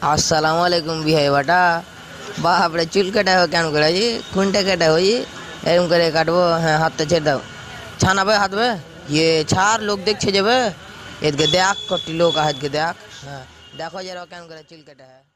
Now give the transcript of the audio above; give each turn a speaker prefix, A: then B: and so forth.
A: আসসালামু আলাইকুম বিহাই বাটা। বাপরে চুল কাটা हो কেন করে जी কোনটা কাটা हो जी এরকম করে কাটবো। হ্যাঁ হাতটা ছেড়ে দাও। ছানাবে হাত বে ইয়ে ছাড় লোক দেখছে যাবে এদিকে দেখ কটি লোক আছে এদিকে দেখ। হ্যাঁ দেখো যারা কেন করে চুল কাটা है।